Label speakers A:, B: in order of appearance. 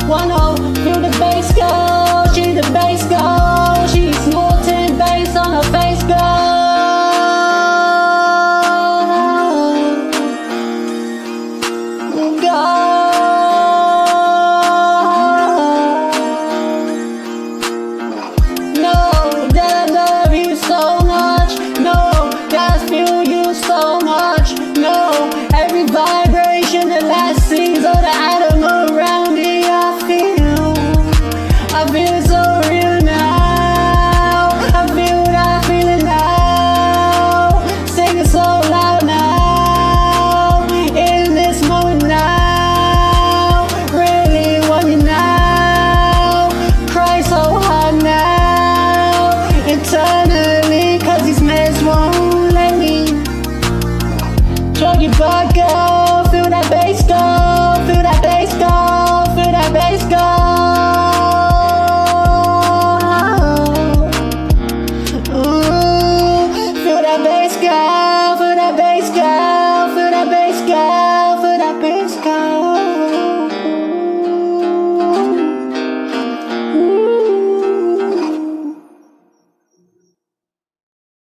A: 1-0, feel the bass go, she the bass go, she's snorting bass on her face go. No, that I love you so much, no, that I feel you so much, no, every vibration that last sees all the atom around me, I feel it so real now, I feel that feeling now, sing it so loud now, in this moment now, really want you now, cry so hard now, eternally, cause these meds won't let me. Drag you back out.